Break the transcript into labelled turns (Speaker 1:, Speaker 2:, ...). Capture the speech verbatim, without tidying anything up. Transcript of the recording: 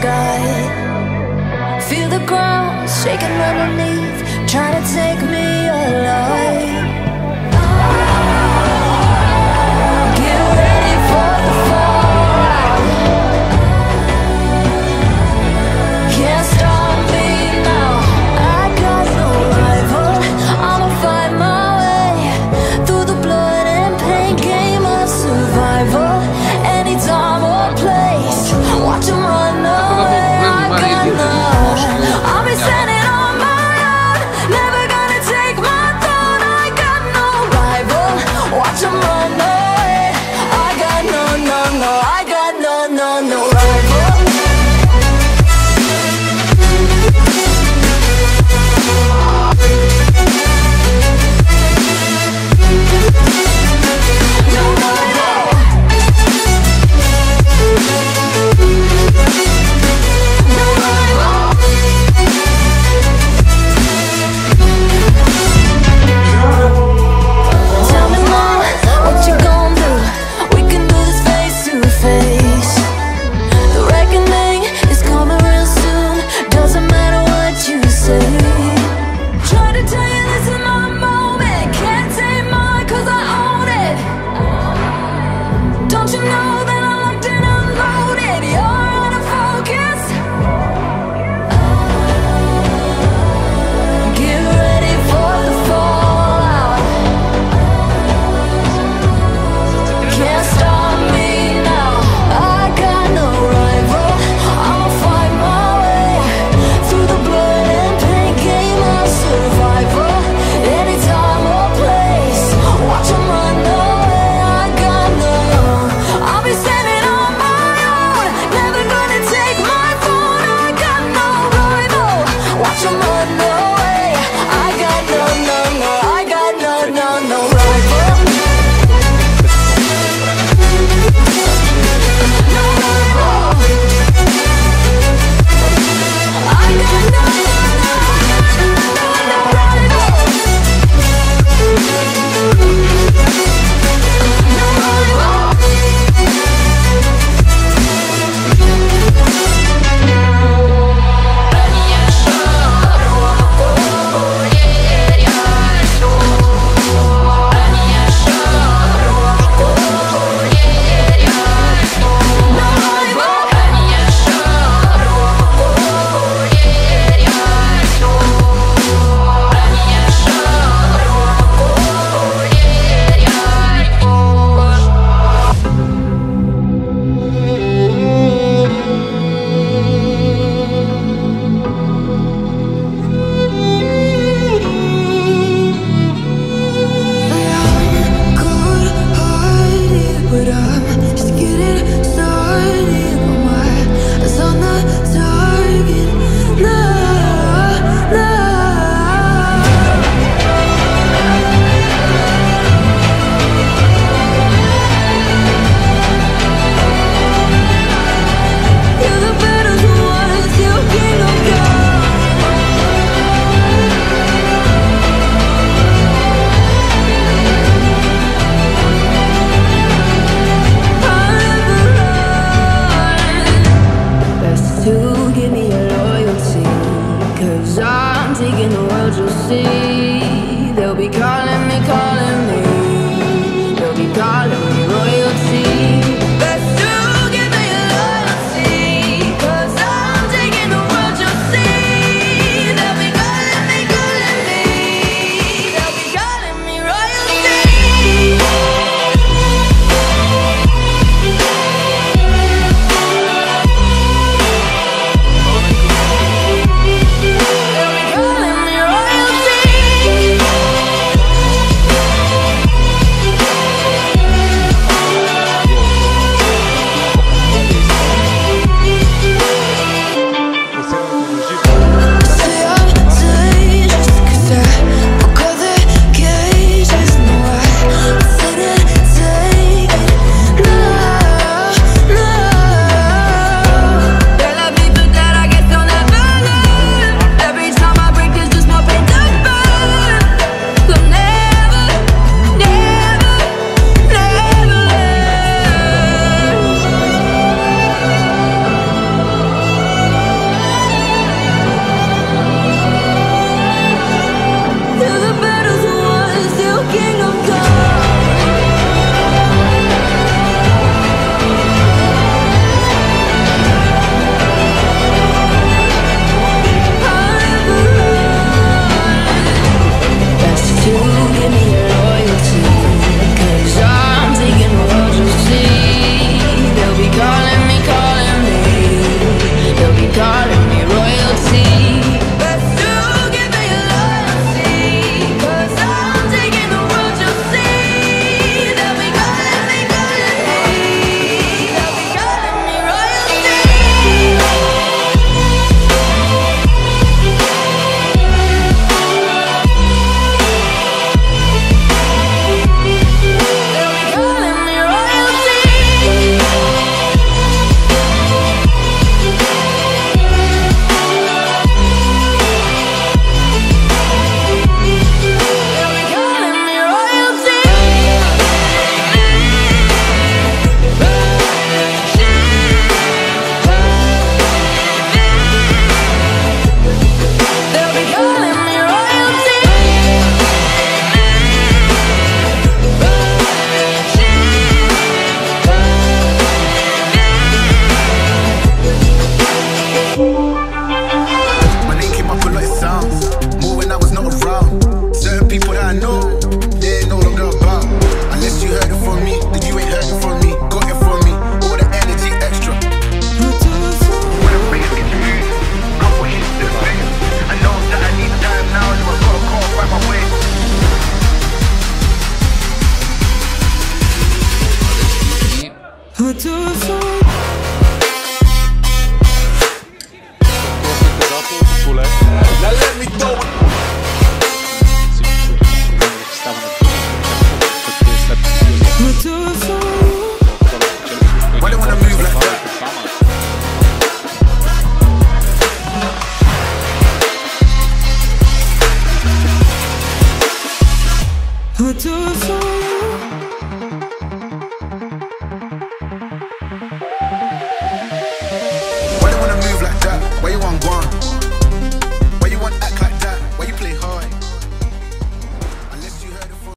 Speaker 1: sky. Feel the ground shaking underneath, trying to take me alive. Get ready for the fallout. Can't stop me now. I got no rival. I'ma find my way through the blood and pain game of survival. Any time or place, watch 'em run away. I got none. I'll be standing on my own, never gonna take my throne. I got no rival. Watch 'em run away. I got no, no, no. I got no, no, no rival.
Speaker 2: Calling me royalty. roll with